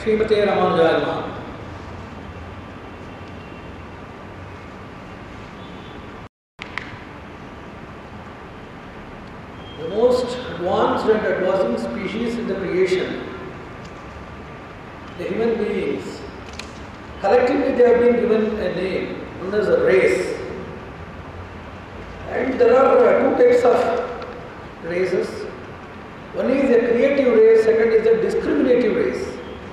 Srimate Ramanujaya Namaha. The most advanced and advancing species in the creation, the human beings, collectively they have been given a name known as a race. And there are two types of races. One is a creative race, second is a discriminative race.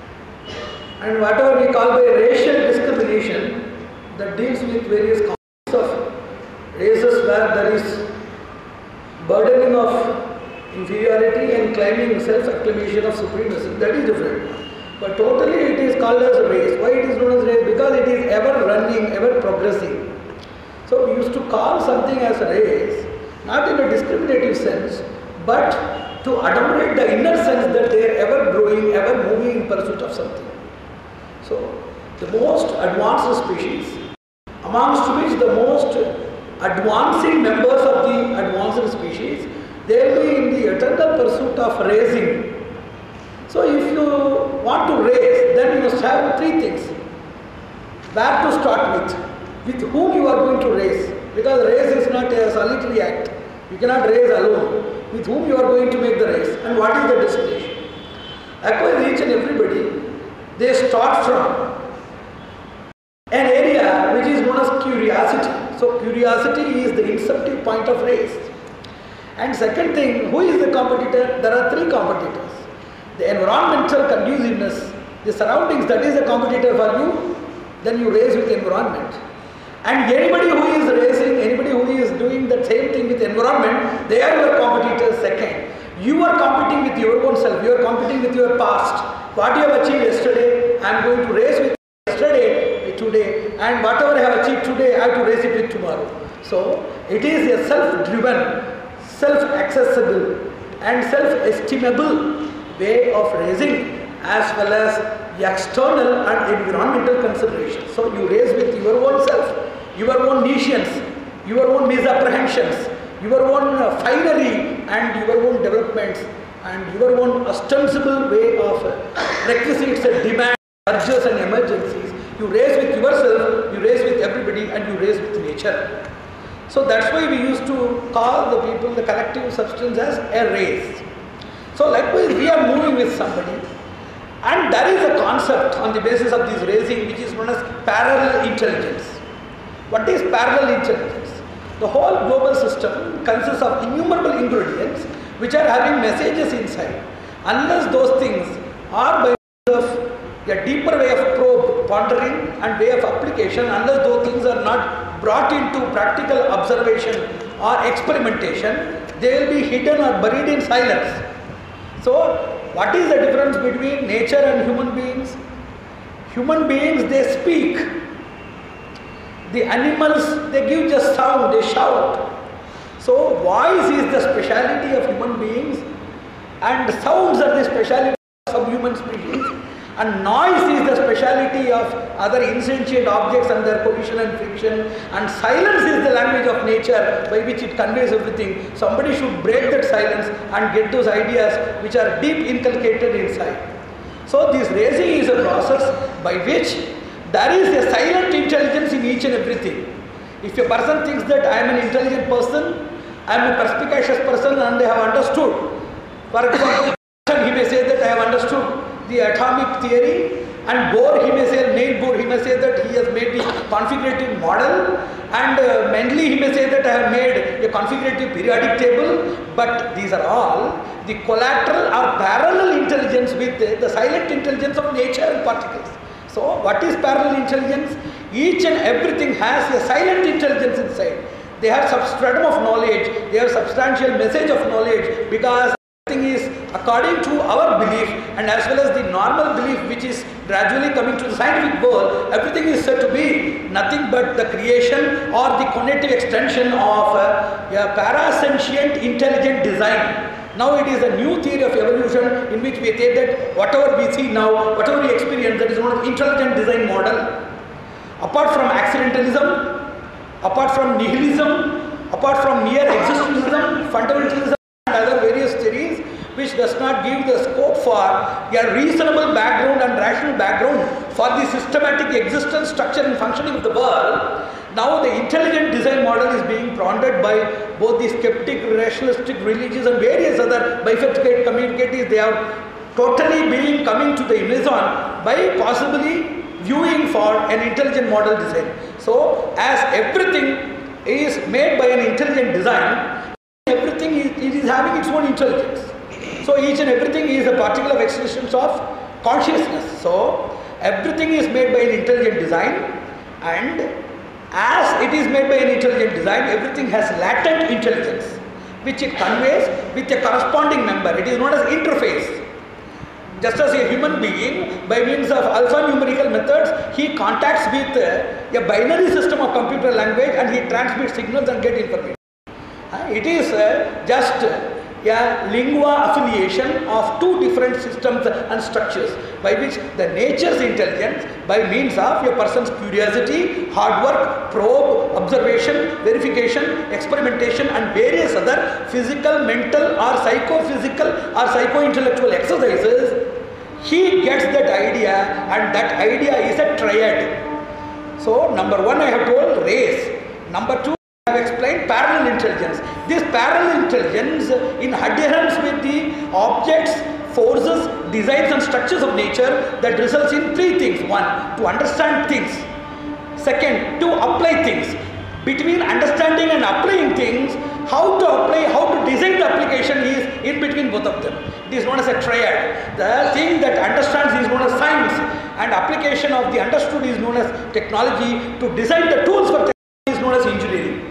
And whatever we call by racial discrimination, that deals with various kinds of races where there is burdening of inferiority and claiming self-acclamation of supremacy. That is different. But totally it is called as a race. Why it is known as race? Because it is ever running, ever progressing. So we used to call something as a race, not in a discriminative sense, but to adornate the inner sense that they are ever growing, ever moving in pursuit of something. So the most advanced species, amongst which the most advancing members of the advanced species, they will be in the eternal pursuit of raising. So if you want to raise, then you must have three things. Where to start with whom you are going to raise, because race is not a solitary act. You cannot raise alone. With whom you are going to make the race and what is the destination. Likewise, each and everybody, they start from an area which is known as curiosity. So curiosity is the inceptive point of race. And second thing, who is the competitor? There are three competitors. The environmental conduciveness, the surroundings, that is the competitor for you. Then you race with environment. And anybody who is racing, anybody who is doing the same thing with environment, they are your competitors second. You are competing with your own self, you are competing with your past. What you have achieved yesterday, I am going to race with yesterday, today, and whatever I have achieved today, I have to race it with tomorrow. So, it is a self-driven, self-accessible and self-estimable way of raising as well as external and environmental considerations. So, you raise with your own self, your own nations, your own misapprehensions, your own finery and your own developments and your own ostensible way of requisites and demands, urges and emergencies. You raise with yourself, you raise with everybody and you raise with nature. So that's why we used to call the people, the collective substance as a race. So likewise we are moving with somebody. And there is a concept on the basis of this raising which is known as parallel intelligence. What is parallel intelligence? The whole global system consists of innumerable ingredients which are having messages inside. Unless those things are by means of a deeper way of probe, pondering and way of application, unless those things are not brought into practical observation or experimentation, they will be hidden or buried in silence. So, what is the difference between nature and human beings? Human beings, they speak. The animals, they give just sound, they shout. So, voice is the speciality of human beings and sounds are the speciality of human species and noise is the speciality of other insentient objects and their collision and friction, and silence is the language of nature by which it conveys everything. Somebody should break that silence and get those ideas which are deep inculcated inside. So this raising is a process by which there is a silent intelligence in each and everything. If a person thinks that I am an intelligent person, I am a perspicacious person and I have understood. For example, he may say that I have understood the atomic theory, and Bohr, he may say, Neil Bohr, he may say that he has made the configurative model, and Mendel, he may say that I have made a configurative periodic table, but these are all the collateral or parallel intelligence with the silent intelligence of nature and particles. So, what is parallel intelligence? Each and everything has a silent intelligence inside. They have substratum of knowledge, they have substantial message of knowledge, because everything is according to our belief and as well as the normal belief which is gradually coming to the scientific world, everything is said to be nothing but the creation or the cognitive extension of a parasentient intelligent design. Now it is a new theory of evolution in which we say that whatever we see now, whatever we experience, that is known as intelligent design model. Apart from accidentalism, apart from nihilism, apart from mere existentialism, fundamentalism and other various theories which does not give the scope for a reasonable background and rational background for the systematic existence, structure and functioning of the world, now the intelligent design model is being pondered by both the skeptic, rationalistic, religious and various other bifurcated communities. They are totally being coming to the Amazon by possibly viewing for an intelligent model design. So as everything is made by an intelligent design, everything is having its own intelligence. So each and everything is a particle of existence of consciousness. So everything is made by an intelligent design, and as it is made by an intelligent design, everything has latent intelligence which it conveys with a corresponding member. It is known as interface. Just as a human being, by means of alphanumerical methods, he contacts with a binary system of computer language and he transmits signals and gets information. It is just a lingua affiliation of two different systems and structures by which the nature's intelligence, by means of a person's curiosity, hard work, probe, observation, verification, experimentation and various other physical, mental or psychophysical or psycho-intellectual exercises, he gets that idea, and that idea is a triad. So number one I have told race, number two I have explained parallel intelligence. This parallel intelligence in adherence with the objects, forces, designs and structures of nature that results in three things. One, to understand things. Second, to apply things. Between understanding and applying things, how to apply, how to design the application is in between both of them. It is known as a triad. The thing that understands is known as science, and application of the understood is known as technology. To design the tools for technology is known as engineering.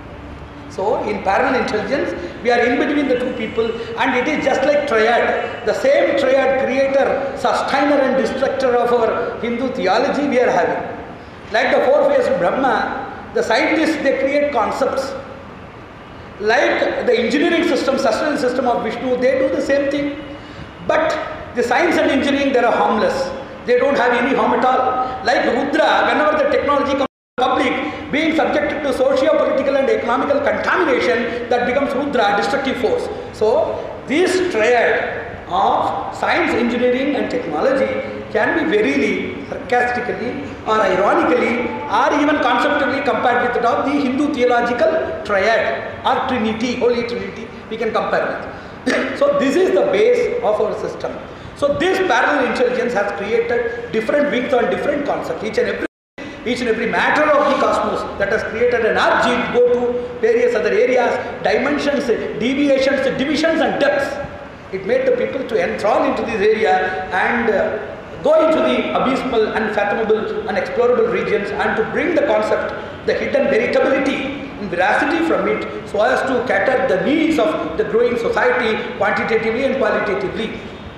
So in parallel intelligence, we are in between the two people, and it is just like triad. The same triad, creator, sustainer and destructor of our Hindu theology we are having. Like the four-faced Brahma, the scientists, they create concepts. Like the engineering system, sustenance system of Vishnu, they do the same thing. But the science and engineering, they are harmless. They don't have any harm at all. Like Rudra, whenever the technology comes to the public, being subjected to socio-political and economical contamination, that becomes Rudra, destructive force. So this triad of science, engineering and technology can be verily, sarcastically or ironically or even conceptually compared with that of the Hindu theological triad or Trinity, Holy Trinity, we can compare with. So this is the base of our system. So this parallel intelligence has created different wings on different concepts. Each and every matter of the cosmos that has created an object go to various other areas, dimensions, deviations, divisions and depths. It made the people to enthrall into this area and go into the abysmal, unfathomable, unexplorable regions, and to bring the concept, the hidden veritability and veracity from it, so as to cater the needs of the growing society quantitatively and qualitatively.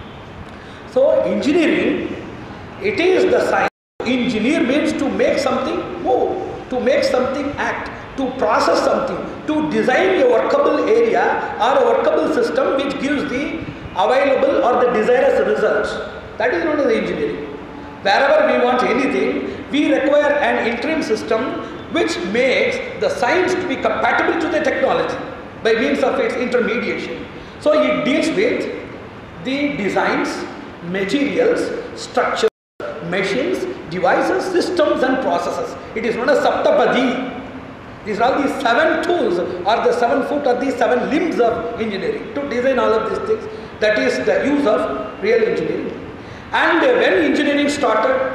So engineering, it is the science. Engineer means to make something move, to make something act, to process something, to design a workable area or a workable system which gives the available or the desirous results. That is known as engineering. Wherever we want anything, we require an interim system which makes the science to be compatible to the technology by means of its intermediation. So it deals with the designs, materials, structures, machines, devices, systems and processes. It is known as Saptapadi. These are all the 7 tools or the 7 foot or the 7 limbs of engineering to design all of these things. That is the use of real engineering. And when engineering started,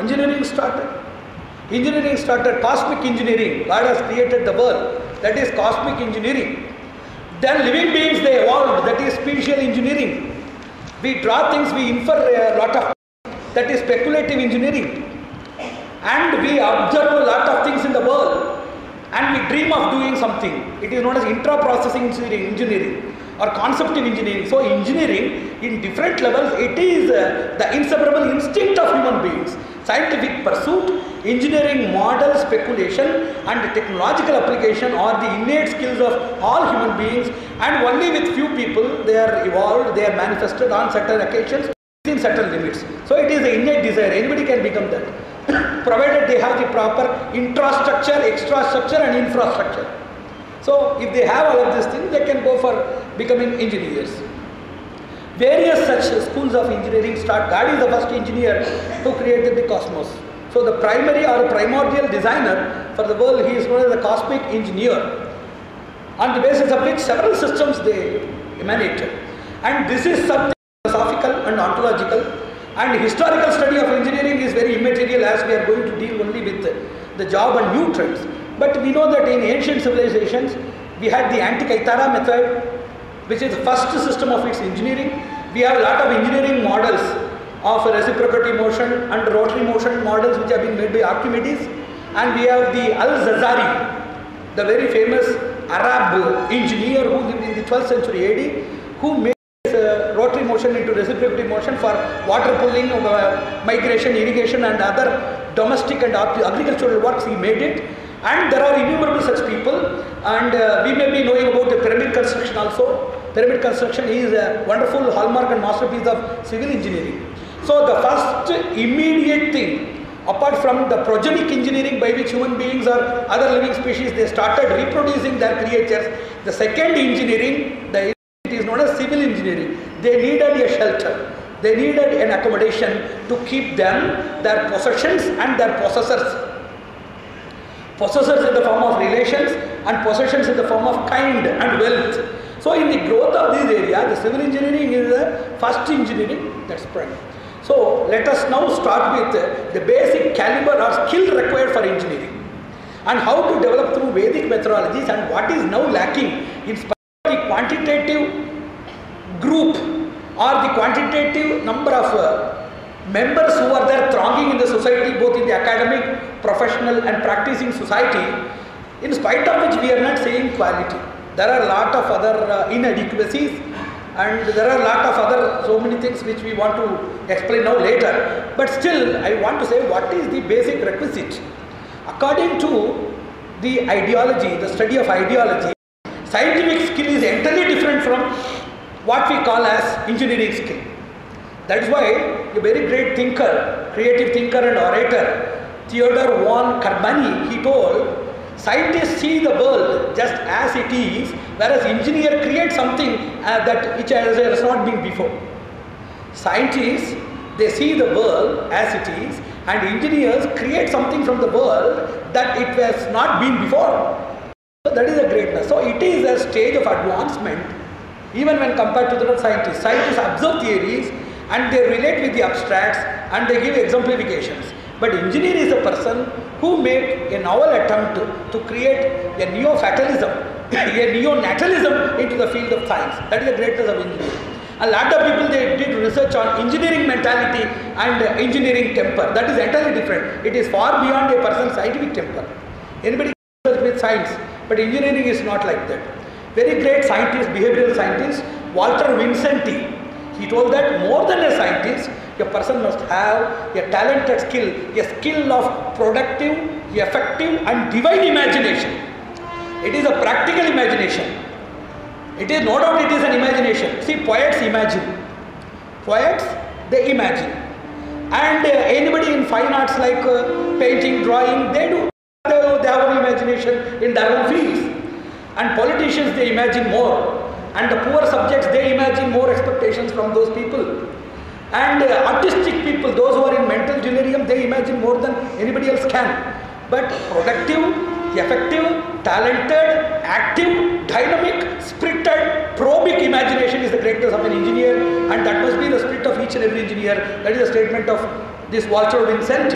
cosmic engineering. God has created the world. That is cosmic engineering. Then living beings, they evolved. That is spatial engineering. We draw things, we infer a lot of. That is speculative engineering. And we observe a lot of things in the world. And we dream of doing something. It is known as intra-processing engineering or conceptive engineering. So engineering in different levels, it is the inseparable instinct of human beings. Scientific pursuit, engineering model speculation and technological application are the innate skills of all human beings, and only with few people they are evolved, they are manifested on certain occasions within certain limits. So it is the innate desire, anybody can become that. Provided they have the proper intrastructure, extrastructure and infrastructure. So if they have all of these things, they can go for becoming engineers. various such schools of engineering start. God is the first engineer who created the cosmos. So the primary or primordial designer for the world, he is known as the cosmic engineer, on the basis of which several systems they emanated. And this is something philosophical and ontological, and historical study of engineering is very immaterial, as we are going to deal only with the job and new trends. But we know that in ancient civilizations, we had the Antikythera method, which is the first system of its engineering. We have a lot of engineering models of reciprocity motion and rotary motion models which have been made by Archimedes. And we have the Al-Jazari, the very famous Arab engineer who lived in the 12th century AD, who made rotary motion into reciprocity motion for water pulling, migration, irrigation and other domestic and agricultural works. He made it. And there are innumerable such people, and we may be knowing about the pyramid construction also. Pyramid construction is a wonderful hallmark and masterpiece of civil engineering. So the first immediate thing, apart from the progenic engineering by which human beings or other living species, they started reproducing their creatures, the second engineering, it is known as civil engineering. They needed a shelter. They needed an accommodation to keep them, their possessions and their possessors. Possessors in the form of relations and possessions in the form of kind and wealth. So in the growth of this area, the civil engineering is the first engineering that sprang. So let us now start with the basic caliber or skill required for engineering and how to develop through Vedic methodologies, and what is now lacking in spite of the quantitative group or the quantitative number of members who are there thronging in the society, both in the academic, professional and practicing society, in spite of which we are not saying quality. There are a lot of other inadequacies, and there are a lot of other so many things which we want to explain now later. But still, I want to say what is the basic requisite. According to the ideology, the study of ideology, scientific skill is entirely different from what we call as engineering skill. That is why a very great thinker, creative thinker and orator, Theodor von Karbani, he told, scientists see the world just as it is, whereas engineer creates something which has not been before. Scientists, they see the world as it is, and engineers create something from the world that it has not been before. So that is a greatness. So it is a stage of advancement even when compared to the scientists. Scientists observe theories and they relate with the abstracts and they give exemplifications. But engineer is a person who made a novel attempt to create a neo-fatalism, a neo-natalism into the field of science. That is the greatness of engineering. A lot of people, they did research on engineering mentality and engineering temper. That is entirely different. It is far beyond a person's scientific temper. Anybody can research with science, but engineering is not like that. Very great scientist, behavioral scientist, Walter Vincenti, he told that more than a scientist, a person must have a talented skill, a skill of productive, effective and divine imagination. It is a practical imagination. It is no doubt it is an imagination. See, poets imagine. Poets, they imagine. And anybody in fine arts like painting, drawing, they have an imagination in their own fields. And politicians, they imagine more. And the poor subjects, they imagine more expectations from those people. And artistic people, those who are in mental delirium, they imagine more than anybody else can. But productive, effective, talented, active, dynamic, spirited, probic imagination is the greatness of an engineer, and that must be the spirit of each and every engineer. That is the statement of this Walter Vincenti.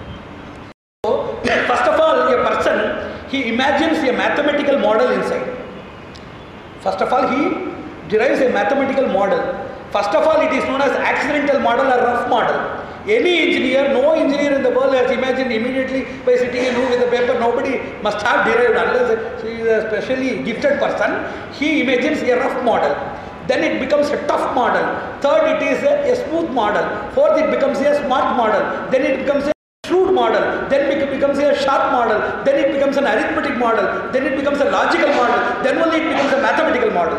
So, first of all, a person, he imagines a mathematical model inside. First of all, he derives a mathematical model. First of all, it is known as accidental model or rough model. Any engineer, no engineer in the world has imagined immediately by sitting in a room with a paper. Nobody must have derived unless he is a specially gifted person. He imagines a rough model. Then it becomes a tough model. Third, it is a smooth model. Fourth, it becomes a smart model. Then it becomes a shrewd model. Then it becomes a sharp model. Then it becomes an arithmetic model. Then it becomes a logical model. Then only it becomes a mathematical model.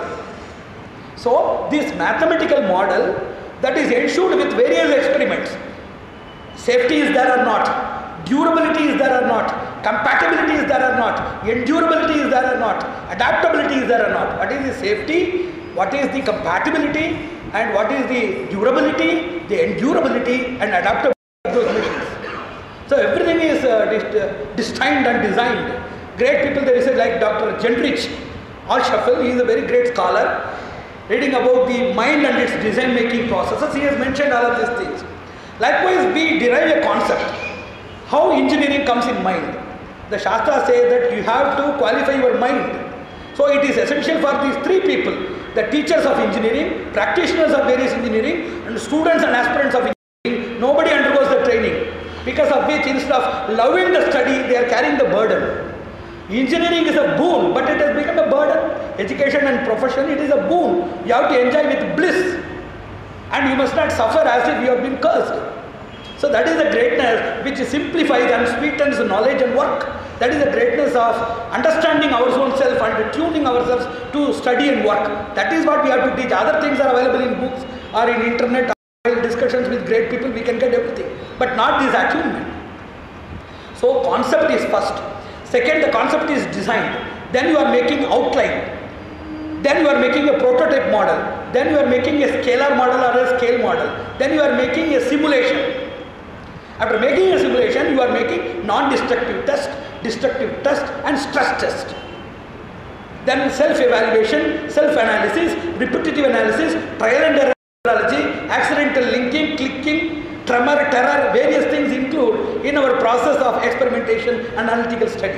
So, this mathematical model that is ensured with various experiments. Safety is there or not, durability is there or not, compatibility is there or not, endurability is there or not, adaptability is there or not. What is the safety? What is the compatibility? and what is the durability, the endurability and adaptability of those machines. So everything is destined and designed. Great people, there is like Dr. Gendrich Alschaffel, he is a very great scholar, reading about the mind and its design making processes. He has mentioned all of these things. Likewise, we derive a concept, how engineering comes in mind. The Shastra says that you have to qualify your mind. So it is essential for these three people, the teachers of engineering, practitioners of various engineering, and students and aspirants of engineering. Nobody undergoes the training, because of which instead of loving the study, they are carrying the burden. Engineering is a boon, but it has become a burden. Education and profession, it is a boon. You have to enjoy with bliss, and you must not suffer as if you have been cursed. So that is the greatness which simplifies and sweetens knowledge and work. That is the greatness of understanding our own self and tuning ourselves to study and work. That is what we have to teach. Other things are available in books or in internet, or discussions with great people, we can get everything, but not this achievement. So concept is first. Second, the concept is designed. Then you are making outline. Then you are making a prototype model. Then you are making a scalar model or a scale model. Then you are making a simulation. After making a simulation, you are making non-destructive test, destructive test and stress test. Then self-evaluation, self-analysis, repetitive analysis, trial and error methodology, accidental linking, clicking, tremor, terror, various things include in our process of experimentation and analytical study.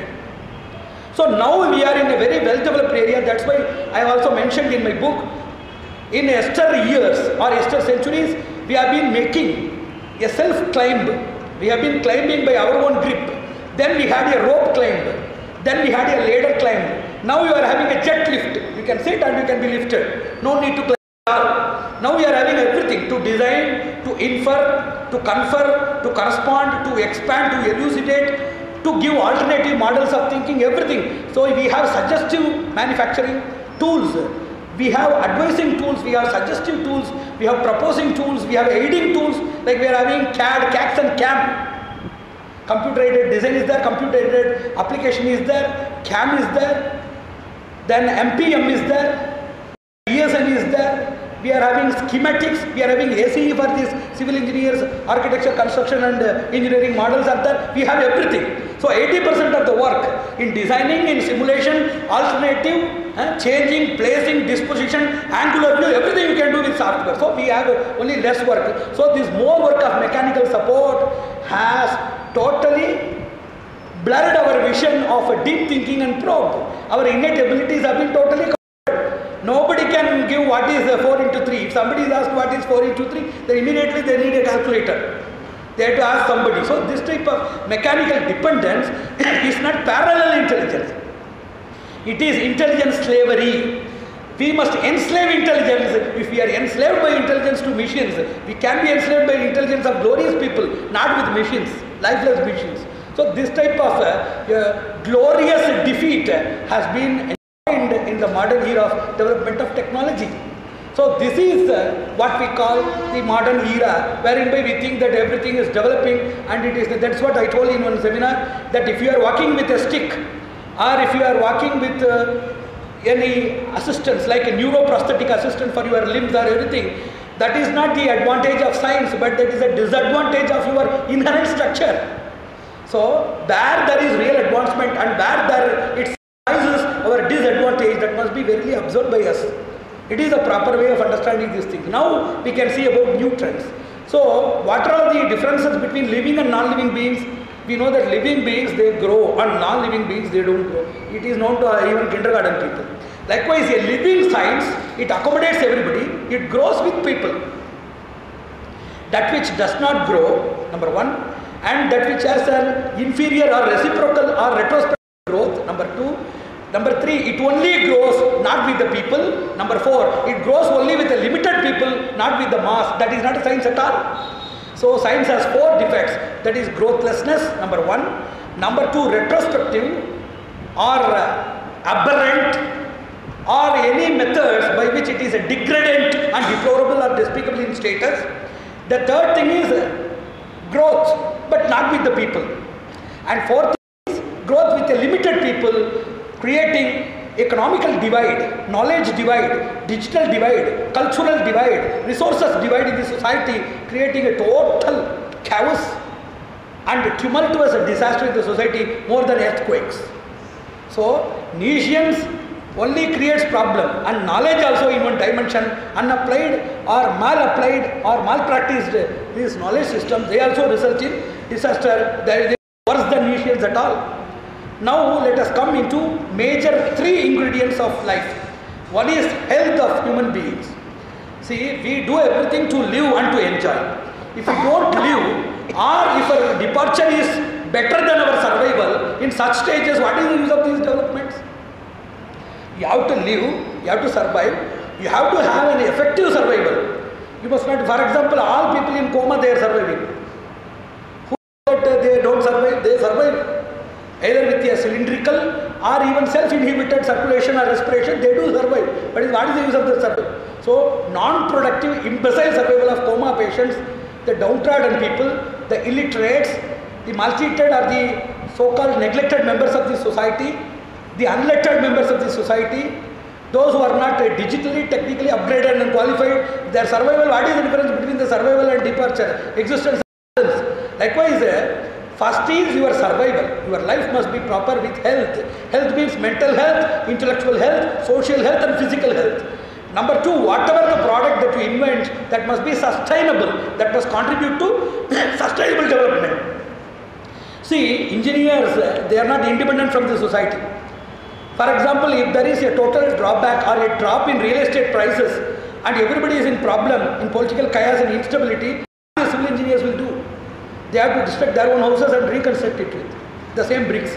So now we are in a very well-developed area. That's why I have also mentioned in my book, in Esther years or Esther centuries, we have been making a self-climb. We have been climbing by our own grip. Then we had a rope climb. Then we had a ladder climb. Now you are having a jet lift. You can sit and you can be lifted. No need to climb. Now we are having everything to design, to infer, to confer, to correspond, to expand, to elucidate, to give alternative models of thinking, everything. So we have suggestive manufacturing tools. We have advising tools, we have suggestive tools, we have proposing tools, we have aiding tools, like we are having CAD, CAX and CAM. Computer-aided design is there, computer-aided application is there, CAM is there, then MPM is there, ESN is there, we are having schematics, we are having ACE for these civil engineers, architecture, construction and engineering models are there, we have everything. So 80% of the work in designing, in simulation, alternative, changing, placing, disposition, angular view, everything you can do with software. So we have only less work. So this more work of mechanical support has totally blurred our vision of a deep thinking and probe. Our innate abilities have been totally covered. Nobody can give what is 4 into 3. If somebody is asked what is 4 into 3, then immediately they need a calculator. They have to ask somebody. So this type of mechanical dependence is not parallel intelligence. It is intelligence slavery. We must enslave intelligence. If we are enslaved by intelligence to machines, we can be enslaved by intelligence of glorious people, not with machines, lifeless machines. So this type of glorious defeat has been enjoyed in the modern era of development of technology. So this is what we call the modern era, whereby we think that everything is developing, and it is. That's what I told in one seminar, that if you are walking with a stick, or if you are walking with any assistance like a neuroprosthetic assistant for your limbs or everything, that is not the advantage of science, but that is a disadvantage of your inherent structure. So where there is real advancement and where there it suffices our disadvantage, that must be very observed by us. It is a proper way of understanding these things. Now we can see about new trends. So what are the differences between living and non-living beings? We know that living beings, they grow, and non-living beings, they don't grow. It is known to even kindergarten people. Likewise, a living science, it accommodates everybody, it grows with people. That which does not grow, number one, and that which has an inferior or reciprocal or retrospective growth, number two. Number three, it only grows not with the people. Number four, it grows only with a limited people, not with the mass. That is not a science at all. So science has 4 defects, that is growthlessness, number one. Number two, retrospective or aberrant, or any methods by which it is a degradant and deplorable or despicable in status. The third thing is growth, but not with the people. And fourth is growth with a limited people, creating economical divide, knowledge divide, digital divide, cultural divide, resources divide in the society, creating a total chaos and tumultuous disaster in the society more than earthquakes. So, Niscience only creates problem, and knowledge also in one dimension, unapplied or malapplied or malpracticed these knowledge systems, they also result in disaster. They are worse than Niscience at all. Now let us come into major three ingredients of life. One is health of human beings. See, we do everything to live and to enjoy. If we don't live, or if our departure is better than our survival, in such stages, what is the use of these developments? You have to live, you have to survive, you have to have an effective survival. You must not, for example, all people in coma, they are surviving. Who that they don't survive? They survive. Either with a cylindrical or even self-inhibited circulation or respiration, they do survive. But what is the use of the survival? So, non-productive, imbecile survival of coma patients, the downtrodden people, the illiterates, the maltreated or the so-called neglected members of the society, the unlettered members of the society, those who are not digitally, technically upgraded and qualified, their survival, what is the difference between the survival and departure? Existence. Likewise, first is your survival. Your life must be proper with health. Health means mental health, intellectual health, social health and physical health. Number two, whatever the product that you invent, that must be sustainable, that must contribute to sustainable development. See, engineers, they are not independent from the society. For example, if there is a total drawback or a drop in real estate prices and everybody is in problem, in political chaos and instability, what the civil engineers will do? They have to destruct their own houses and reconstruct it with the same bricks.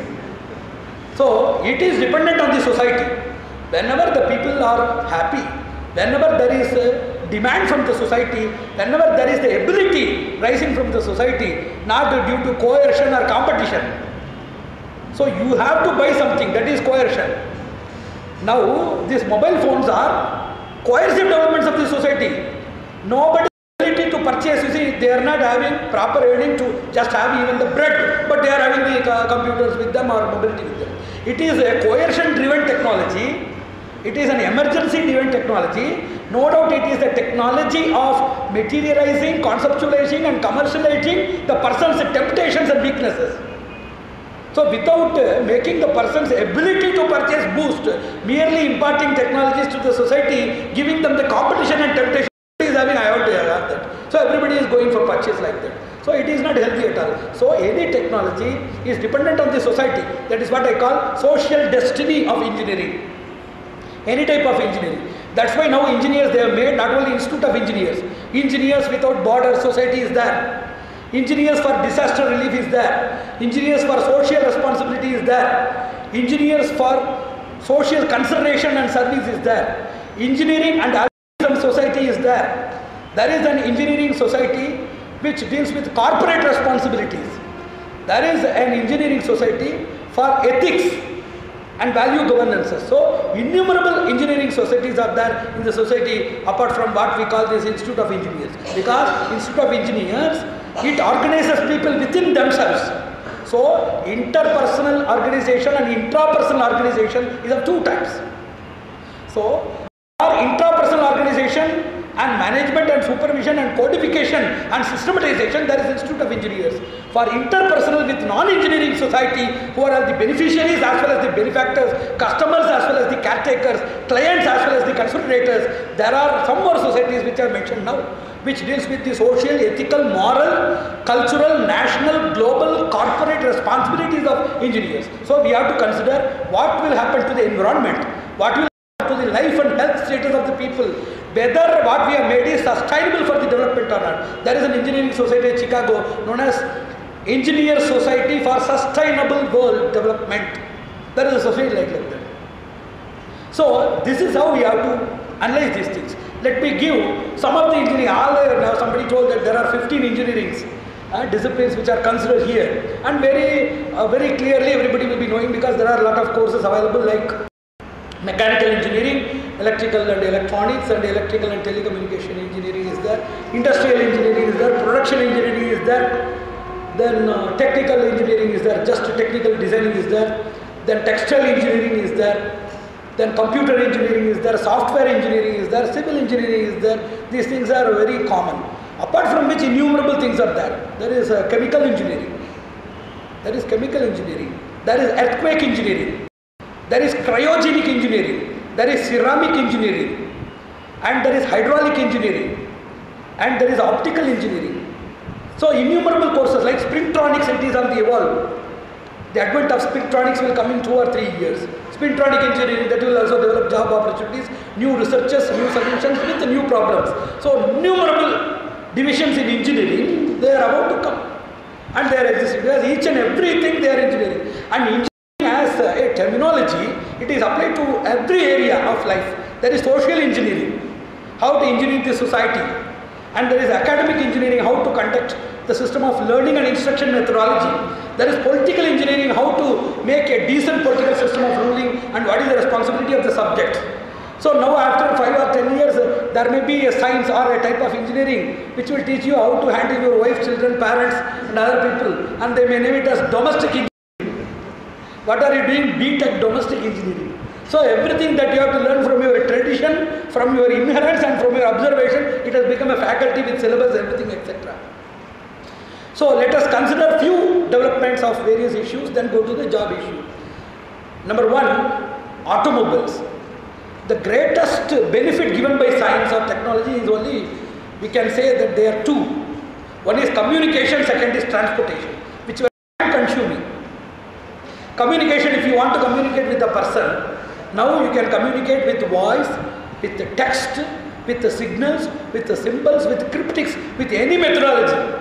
So, it is dependent on the society. Whenever the people are happy, whenever there is a demand from the society, whenever there is the ability rising from the society, not due to coercion or competition. So you have to buy something, that is coercion. Now these mobile phones are coercive developments of the society. Nobody has ability to purchase, you see, they are not having proper earning to just have even the bread, but they are having the computers with them or mobility with them. It is a coercion driven technology. It is an emergency driven technology. No doubt it is the technology of materializing, conceptualizing and commercializing the person's temptations and weaknesses. So without making the person's ability to purchase boost, merely imparting technologies to the society, giving them the competition and temptation, is having, I have to have that. So everybody is going for purchase like that. So it is not healthy at all. So any technology is dependent on the society. That is what I call social destiny of engineering. Any type of engineering. That's why now engineers, they have made not only Institute of Engineers. Engineers Without Borders Society is there. Engineers for Disaster Relief is there. Engineers for Social Responsibility is there. Engineers for Social Consideration and Service is there. Engineering and Altruism Society is there. There is an engineering society which deals with corporate responsibilities. There is an engineering society for ethics and value governances. So innumerable engineering societies are there in the society apart from what we call this Institute of Engineers. Because Institute of Engineers, it organizes people within themselves. So interpersonal organization and intrapersonal organization is of two types. So for intrapersonal organization and management and supervision and codification and systematization, there is Institute of Engineers. For interpersonal with non-engineering society, who are the beneficiaries as well as the benefactors, customers as well as the caretakers, clients as well as the considerators, there are some more societies which are mentioned now, which deals with the social, ethical, moral, cultural, national, global, corporate responsibilities of engineers. So we have to consider what will happen to the environment, what will happen to the life and health status of the people, whether what we have made is sustainable for the development or not. There is an engineering society in Chicago known as Engineer Society for Sustainable World Development. There is a society like that. So this is how we have to analyze these things. Let me give some of the engineering. Now somebody told that there are 15 engineering disciplines which are considered here, and very clearly everybody will be knowing because there are a lot of courses available like mechanical engineering, electrical and electronics, and electrical and telecommunication engineering is there, industrial engineering is there, production engineering is there, then technical engineering is there, just technical designing is there, then textile engineering is there, Then computer engineering is there, software engineering is there, civil engineering is there. These things are very common. Apart from which innumerable things are there. There is chemical engineering. There is chemical engineering. There is earthquake engineering. There is cryogenic engineering. There is ceramic engineering. And there is hydraulic engineering. And there is optical engineering. So innumerable courses like Spintronics, it is on the evolve. The advent of Spintronics will come in 2 or 3 years. Spintronic engineering, that will also develop job opportunities, new researches, new solutions with new problems. So innumerable divisions in engineering, they are about to come. And they are existing. Because each and everything they are engineering. And engineering has a terminology, it is applied to every area of life. There is social engineering, how to engineer the society. And there is academic engineering, how to conduct the system of learning and instruction methodology. There is political engineering, how to make a decent political system of ruling and what is the responsibility of the subject. So now after 5 or 10 years, there may be a science or a type of engineering which will teach you how to handle your wife, children, parents and other people, and they may name it as domestic engineering. What are you doing? B.Tech domestic engineering. So everything that you have to learn from your tradition, from your inheritance and from your observation, it has become a faculty with syllabus, everything, etc. So let us consider few developments of various issues, then go to the job issue. Number 1, automobiles. The greatest benefit given by science or technology is only, we can say that there are 2. One is communication, second is transportation, which were time consuming. Communication, if you want to communicate with a person, now you can communicate with voice, with the text, with the signals, with the symbols, with cryptics, with any methodology.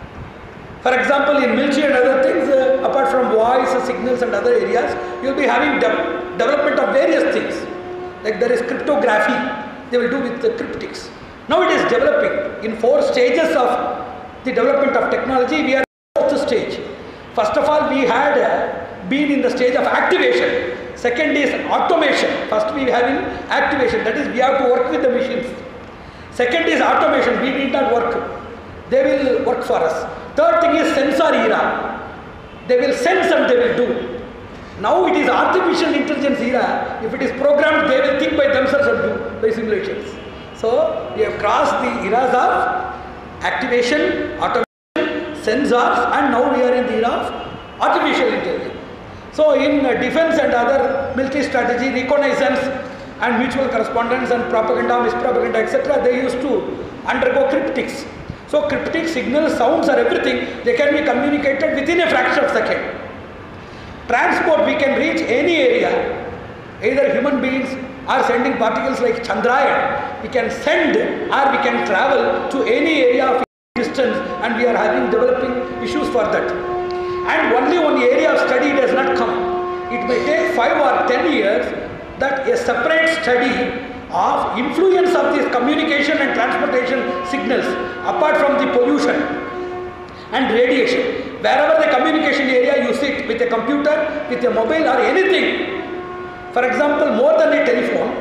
For example, in military and other things, apart from voice, signals and other areas, you will be having development of various things. Like there is cryptography, they will do with the cryptics. Now it is developing in 4 stages of the development of technology. We are in the 4th stage. First of all, we had been in the stage of activation. Second is automation. First we have in activation, that is we have to work with the machines. Second is automation, we need not work. They will work for us. Third thing is sensor era. They will sense and they will do. Now it is artificial intelligence era. If it is programmed, they will think by themselves and do by simulations. So we have crossed the eras of activation, automation, sensors, and now we are in the era of artificial intelligence. So in defense and other military strategy, reconnaissance and mutual correspondence and propaganda, mispropaganda, etc., they used to undergo cryptics. So cryptic signals, sounds are everything, they can be communicated within a fraction of a second. Transport, we can reach any area, either human beings are sending particles like Chandrayaan, we can send or we can travel to any area of distance, and we are having developing issues for that. And only one area of study does not come. It may take 5 or 10 years that a separate study of influence of this communication and transportation signals apart from the pollution and radiation. Wherever the communication area you sit with a computer, with a mobile or anything. For example, more than a telephone,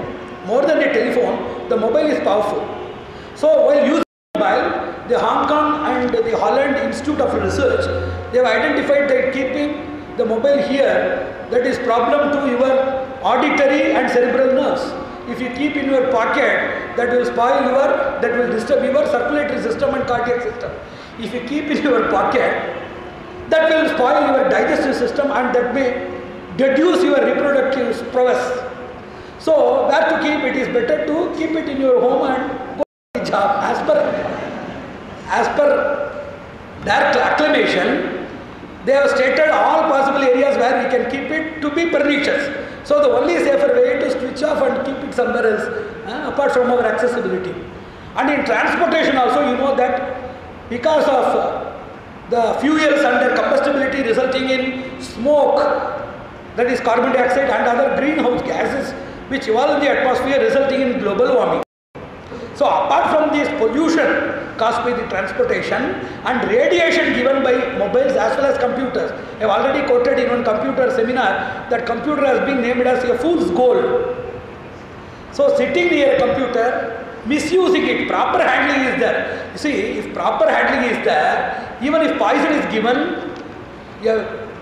the mobile is powerful. So while using mobile, the Hong Kong and the Holland Institute of Research, they have identified that keeping the mobile here, that is problem to your auditory and cerebral nerves. If you keep in your pocket, that will that will disturb your circulatory system and cardiac system. If you keep in your pocket, that will spoil your digestive system and that may reduce your reproductive prowess. So where to keep it is better to keep it in your home and go to the job. As per their acclamation, they have stated all possible areas where we can keep it to be pernicious. So the only safer way to switch off and keep it somewhere else, apart from our accessibility. And in transportation also, you know that because of the fuels and their combustibility resulting in smoke, that is carbon dioxide and other greenhouse gases which evolve in the atmosphere resulting in global warming. So apart from this pollution caused by the transportation and radiation given by mobiles as well as computers, I have already quoted in one computer seminar that computer has been named as a fool's gold. So sitting near a computer, misusing it, proper handling is there. You see, if proper handling is there, even if poison is given,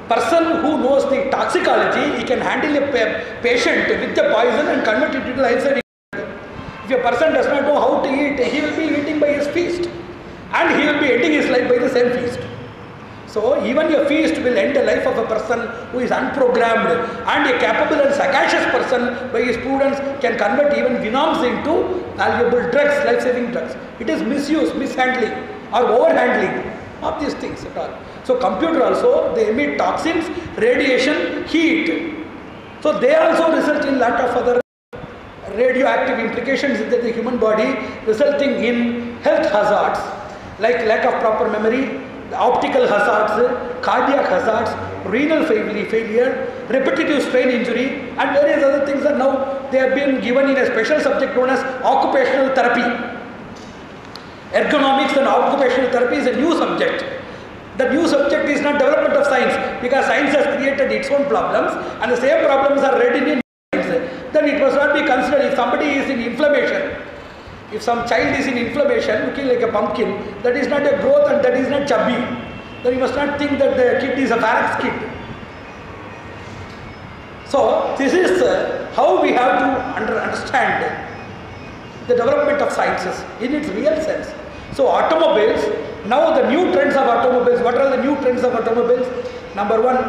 person who knows the toxicology, he can handle a patient with the poison and convert it into life-saving. If a person does not know how to eat, he will be eating by his feast, and he will be ending his life by the same feast. So even a feast will end the life of a person who is unprogrammed, and a capable and sagacious person by his prudence can convert even venoms into valuable drugs, life-saving drugs. It is misuse, mishandling or overhandling of these things at all. So computer also, they emit toxins, radiation, heat. So they also result in lot of other radioactive implications in the human body, resulting in health hazards like lack of proper memory, optical hazards, cardiac hazards, renal failure, repetitive strain injury, and various other things are now, they have been given in a special subject known as occupational therapy. Ergonomics and occupational therapy is a new subject. The new subject is not development of science, because science has created its own problems, and the same problems are read in science. Then it must not be considered if somebody is in inflammation. If some child is in inflammation, looking like a pumpkin, that is not a growth and that is not chubby. Then you must not think that the kid is a pharynx kid. So this is how we have to understand the development of sciences in its real sense. So automobiles, now the new trends of automobiles, what are the new trends of automobiles? Number one,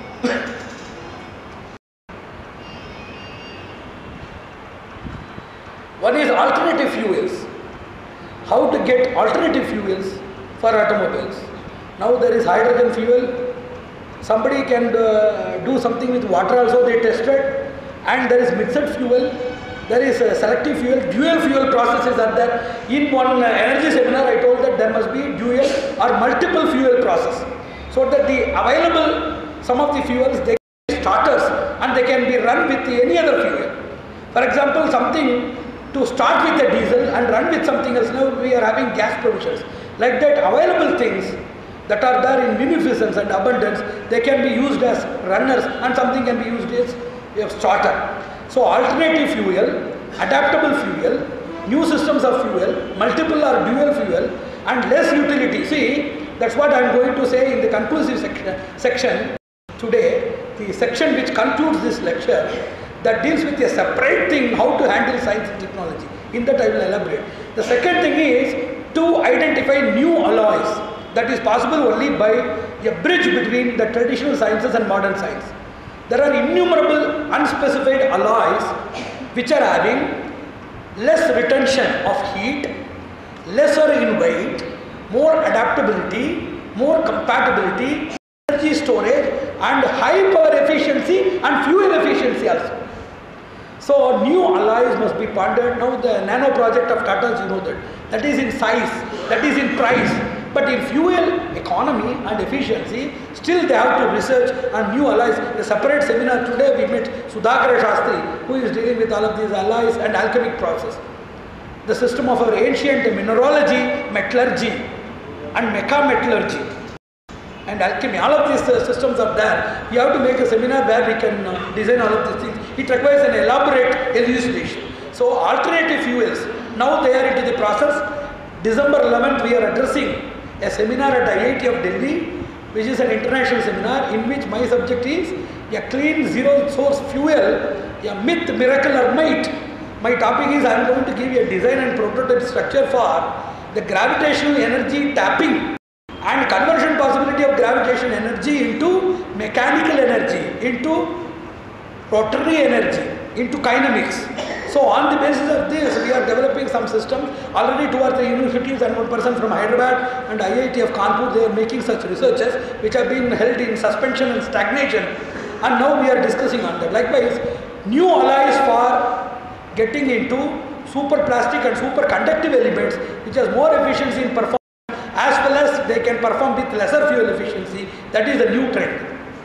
one is alternative fuels. How to get alternative fuels for automobiles. Now there is hydrogen fuel. Somebody can do something with water also, they tested. And there is mixed fuel. There is a selective fuel. Dual fuel processes are there. In one energy seminar I told that there must be dual or multiple fuel process. So that the available, some of the fuels, they can be starters and they can be run with any other fuel. For example, something to start with a diesel and run with something else. Now we are having gas provisions. Like that, available things that are there in munificence and abundance, they can be used as runners and something can be used as a starter. So alternative fuel, adaptable fuel, new systems of fuel, multiple or dual fuel, and less utility. See, that's what I am going to say in the conclusive section today, the section which concludes this lecture, that deals with a separate thing, how to handle science and technology. In that I will elaborate. The second thing is to identify new alloys. That is possible only by a bridge between the traditional sciences and modern science. There are innumerable unspecified alloys which are having less retention of heat, lesser in weight, more adaptability, more compatibility, energy storage, and high power efficiency and fuel efficiency also. So new alloys must be pondered. Now the nano project of Tata's, you know that is in size, that is in price. But in fuel economy and efficiency, still they have to research on new alloys. A separate seminar today we met Sudhakara Shastri, who is dealing with all of these alloys and alchemic process. The system of our ancient mineralogy, metallurgy and mechametallurgy and alchemy, all of these systems are there. We have to make a seminar where we can design all of these things. It requires an elaborate elucidation. So alternative fuels, now they are into the process. December 11th we are addressing a seminar at IIT of Delhi, which is an international seminar in which my subject is a clean zero source fuel, a myth, miracle or might. My topic is I am going to give you a design and prototype structure for the gravitational energy tapping and conversion possibility of gravitational energy into mechanical energy, into rotary energy, into kinetics. So on the basis of this, we are developing some systems. Already 2 or 3 universities and 1 person from Hyderabad and IIT of Kanpur, they are making such researches which have been held in suspension and stagnation. And now we are discussing on that. Likewise, new alloys for getting into superplastic and superconductive elements which has more efficiency in performance as well as they can perform with lesser fuel efficiency. That is the new trend.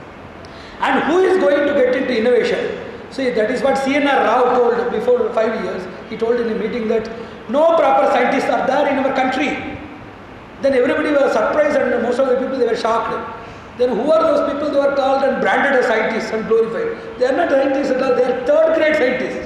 And who is going to get into innovation? See, that is what CNR Rao told before 5 years. He told in a meeting that no proper scientists are there in our country. Then everybody was surprised and most of the people, they were shocked. Then who are those people? They were called and branded as scientists and glorified. They are not scientists at all, they are third grade scientists.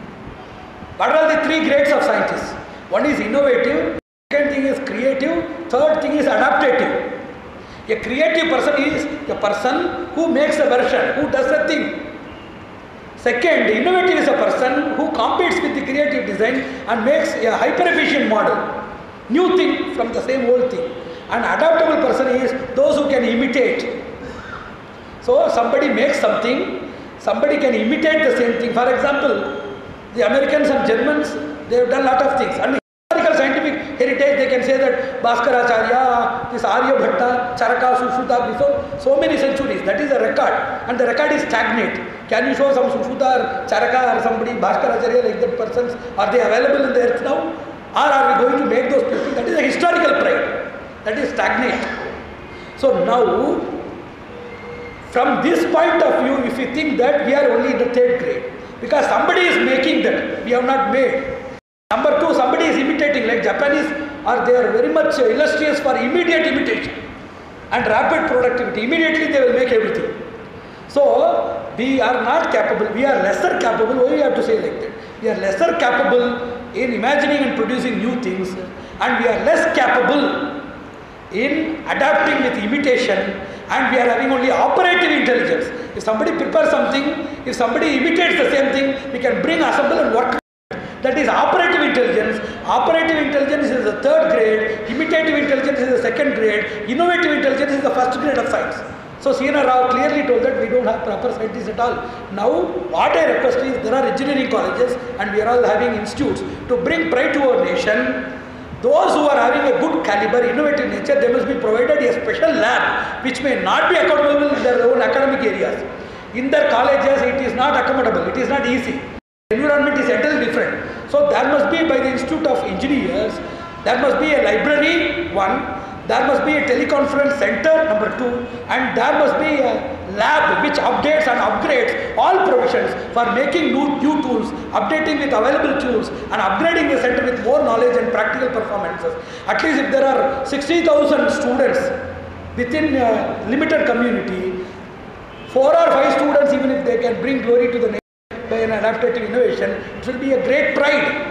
What are the 3 grades of scientists? One is innovative, second thing is creative, third thing is adaptative. A creative person is a person who makes a version, who does a thing. Second, innovative is a person who competes with the creative design and makes a hyper-efficient model, new thing from the same old thing. An adaptable person is those who can imitate. So somebody makes something, somebody can imitate the same thing. For example, the Americans and Germans, they have done a lot of things. And historical scientific heritage, they can say that Bhaskaracharya, this Aryabhatta, Charaka, Sushruta, before so many centuries. That is a record. And the record is stagnant. Can you show some Sushruta or Charaka or somebody, Bhaskaracharya like that persons? Are they available in the earth now? Or are we going to make those people? That is a historical pride. That is stagnant. So now, from this point of view, if you think that we are only in the 3rd grade, because somebody is making that, we have not made. Number 2, somebody is imitating, like Japanese are they are very much illustrious for immediate imitation and rapid productivity. Immediately they will make everything. So we are not capable, we are lesser capable. Why we have to say like that? We are lesser capable in imagining and producing new things, and we are less capable in adapting with imitation, and we are having only operative intelligence. If somebody prepares something, if somebody imitates the same thing, we can bring, assemble and work. That is operative intelligence. Operative intelligence is the 3rd grade, imitative intelligence is the 2nd grade, innovative intelligence is the 1st grade of science. So C.N.R. Rao clearly told that we don't have proper scientists at all. Now what I request is, there are engineering colleges and we are all having institutes to bring pride to our nation. Those who are having a good caliber, innovative nature, they must be provided a special lab which may not be accommodable in their own academic areas. In their colleges it is not accommodable, it is not easy. The environment is entirely different. So there must be, by the Institute of Engineers, there must be a library, 1, there must be a teleconference center, number 2, and there must be a lab which updates and upgrades all provisions for making new tools, updating with available tools and upgrading the center with more knowledge and practical performances. At least if there are 60,000 students within a limited community, 4 or 5 students, even if they can bring glory to the nation by an adaptive innovation, it will be a great pride.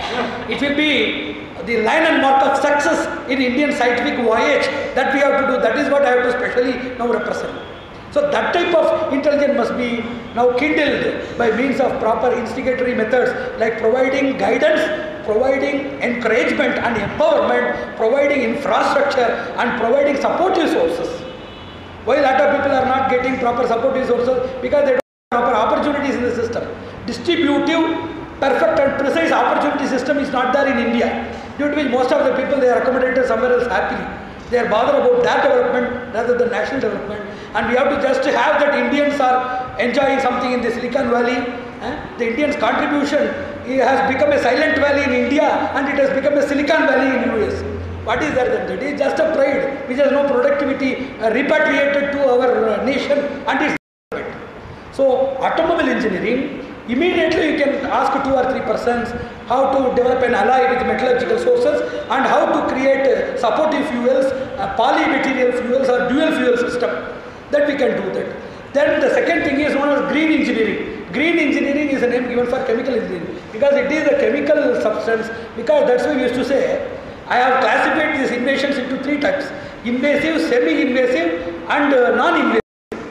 It will be the line and mark of success in Indian scientific voyage that we have to do. That is what I have to specially now represent. So that type of intelligence must be now kindled by means of proper instigatory methods, like providing guidance, providing encouragement and empowerment, providing infrastructure and providing supportive sources. Why a lot of people are not getting proper supportive sources? Because they don't have proper opportunities in the system. Distributive, perfect and precise opportunity system is not there in India, due to which most of the people, they are accommodated somewhere else happily. They are bothered about their development rather than national development, and we have to just have that Indians are enjoying something in the Silicon Valley. The Indians' contribution has become a silent valley in India and it has become a Silicon Valley in US. What is that then? It is just a pride which has no productivity repatriated to our nation and its development. So automobile engineering, immediately you can ask 2 or 3 persons how to develop an alloy with metallurgical sources and how to create supportive fuels, polymaterial fuels or dual fuel system. That we can do that. Then the second thing is known as green engineering. Green engineering is a name given for chemical engineering because it is a chemical substance, because that's why we used to say, I have classified these innovations into 3 types: invasive, semi-invasive and non-invasive.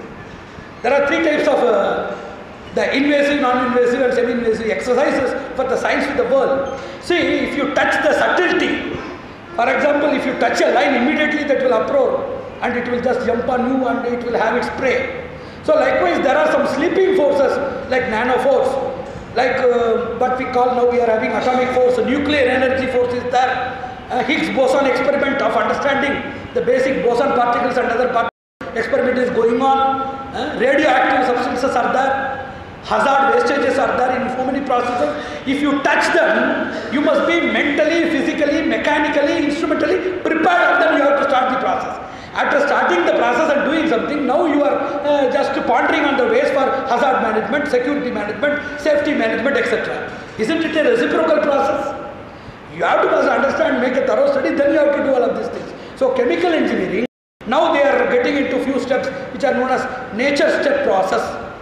There are 3 types of the invasive, non-invasive and semi-invasive exercises for the science of the world. See, if you touch the subtlety, for example, if you touch a line, immediately that will uproar and it will just jump on you and it will have its prey. So likewise, there are some sleeping forces like nano force, like what we call now, we are having atomic force, nuclear energy force is there, Higgs boson experiment of understanding the basic boson particles and other particles experiment is going on, radioactive substances are there, hazard wastages are there in so many processes. If you touch them, you must be mentally, physically, mechanically, instrumentally prepared, and then you have to start the process. After starting the process and doing something, now you are just pondering on the ways for hazard management, security management, safety management, etc. Isn't it a reciprocal process? You have to first understand, make a thorough study, then you have to do all of these things. So chemical engineering, now they are getting into few steps which are known as nature step process.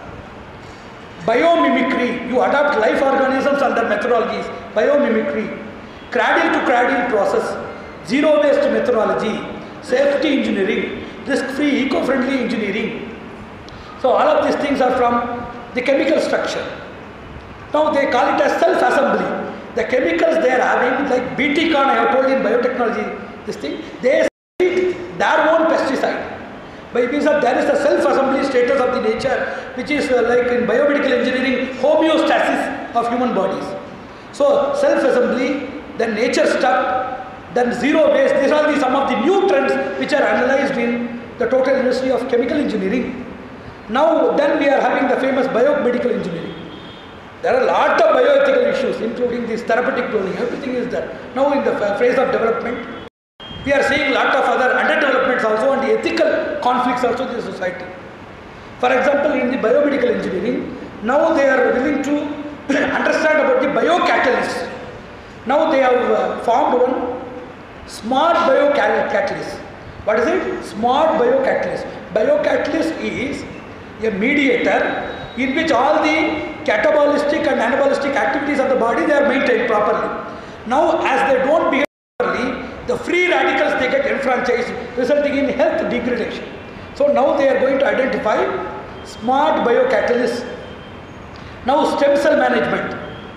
Biomimicry, you adapt life organisms under methodologies. Biomimicry, cradle to cradle process, zero waste methodology, safety engineering, risk-free, eco-friendly engineering. So all of these things are from the chemical structure. Now they call it as self-assembly. The chemicals they are having, like BT Con, I have told in biotechnology, this thing, they treat their own pesticide. By means of there is the self-assembly status of the nature, which is like in biomedical engineering, homeostasis of human bodies. So self-assembly, then nature stuff, then zero waste. These are some of the new trends which are analyzed in the total industry of chemical engineering. Now then we are having the famous biomedical engineering. There are a lot of bioethical issues, including this therapeutic cloning. Everything is there. Now in the phase of development, we are seeing a lot of other underdevelopments also and ethical conflicts also in the society. For example, in the biomedical engineering, now they are willing to understand about the biocatalysts. Now they have formed one smart biocatalyst. What is it? Smart biocatalyst. Biocatalyst is a mediator in which all the catabolistic and anabolistic activities of the body they are maintained properly. Now as they don't behave properly, the free radicals they get enfranchised, resulting in health degradation. So now they are going to identify smart biocatalysts. Now stem cell management,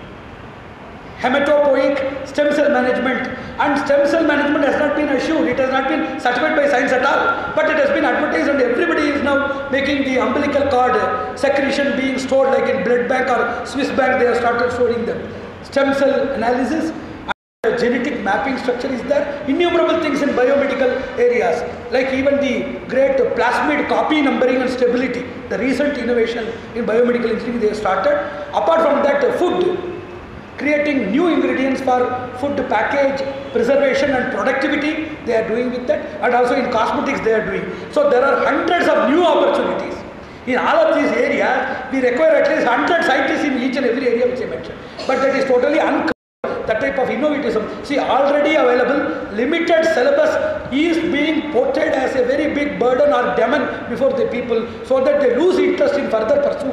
hematopoietic stem cell management, and stem cell management has not been assured, it has not been certified by science at all, but it has been advertised and everybody is now making the umbilical cord secretion being stored like in blood bank or Swiss bank, they have started storing them. Stem cell analysis, genetic mapping structure is there, innumerable things in biomedical areas, like even the great plasmid copy numbering and stability, the recent innovation in biomedical engineering they have started. Apart from that, food, creating new ingredients for food package, preservation and productivity, they are doing with that, and also in cosmetics they are doing. So there are hundreds of new opportunities. In all of these areas, we require at least 100 scientists in each and every area which I mentioned, but that is totally uncovered. That type of innovativism, see, already available, limited syllabus is being portrayed as a very big burden or demon before the people, so that they lose interest in further pursuit.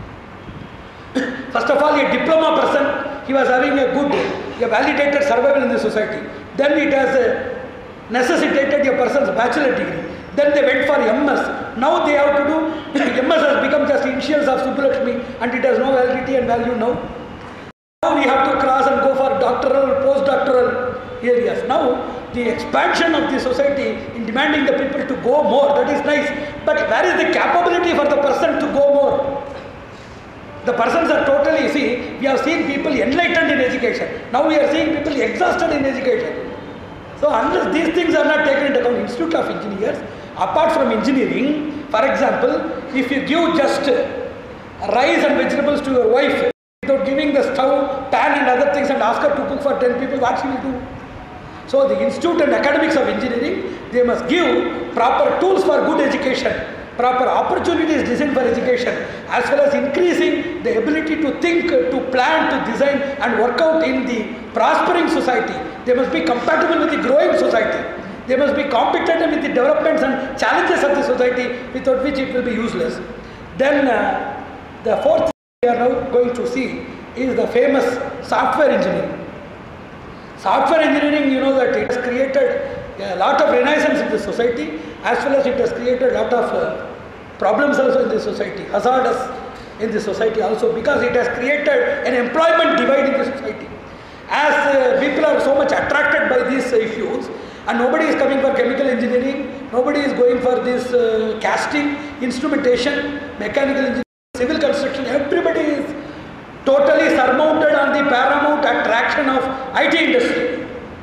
First of all, a diploma person, he was having a validated survival in the society. Then it has necessitated a person's bachelor degree. Then they went for MS. Now they have to do, MS has become just initials of Subbulakshmi and it has no validity and value now. Now we have to cross and go for doctoral, postdoctoral areas. Now the expansion of the society in demanding the people to go more, that is nice. But where is the capability for the person to go more? The persons are totally, see, we have seen people enlightened in education. Now we are seeing people exhausted in education. So unless these things are not taken into account, Institute of Engineers, apart from engineering, for example, if you give just rice and vegetables to your wife, without giving the stove, pan and other things and ask her to cook for 10 people, what she will do? So the Institute and Academics of Engineering, they must give proper tools for good education, proper opportunities designed for education, as well as increasing the ability to think, to plan, to design and work out in the prospering society. They must be compatible with the growing society. They must be competitive with the developments and challenges of the society, without which it will be useless. Then the fourth thing we are now going to see is the famous software engineering. Software engineering, you know that it has created a lot of renaissance in the society, as well as it has created a lot of problems also in the society, hazardous in the society also, because it has created an employment divide in the society. As people are so much attracted by these issues, and nobody is coming for chemical engineering, nobody is going for this casting, instrumentation, mechanical engineering, civil construction, everybody is totally surmounted on the paramount attraction of IT industry.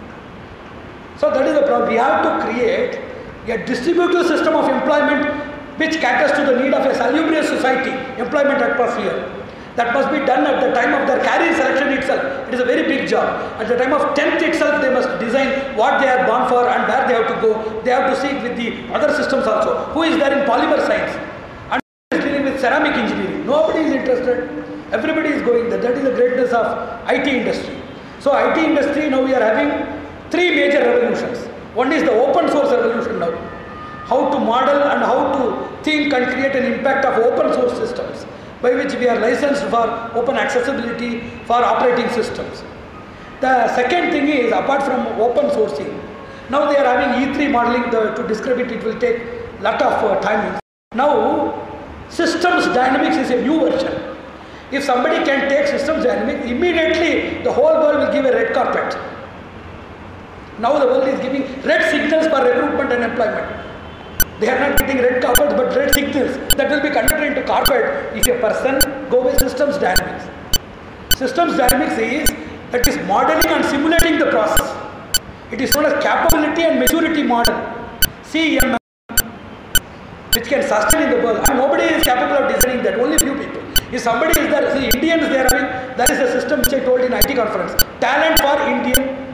So that is the problem. We have to create a distributive system of employment which caters to the need of a salubrious society, employment atmosphere. That must be done at the time of their career selection itself. It is a very big job. At the time of 10th itself, they must design what they are born for and where they have to go. They have to seek with the other systems also. Who is there in polymer science? And who is dealing with ceramic engineering? Nobody is interested. Everybody is going there. That is the greatness of IT industry. So IT industry, now we are having three major revolutions. One is the open source revolution now. How to model and how to think and create an impact of open source systems, by which we are licensed for open accessibility for operating systems. The second thing is, apart from open sourcing, now they are having E3 modeling. To describe it, it will take lot of timings. Now, systems dynamics is a new version. If somebody can take systems dynamics, immediately the whole world will give a red carpet. Now the world is giving red signals for recruitment and employment. They are not getting red carpets but red signals that will be converted into carpet if a person go with systems dynamics. Systems dynamics is that is modeling and simulating the process. It is known as capability and maturity model, CEM, which can sustain in the world. And nobody is capable of designing that, only few people. If somebody is there, see Indians they are having, that is a system which I told in IT conference. Talent for Indian,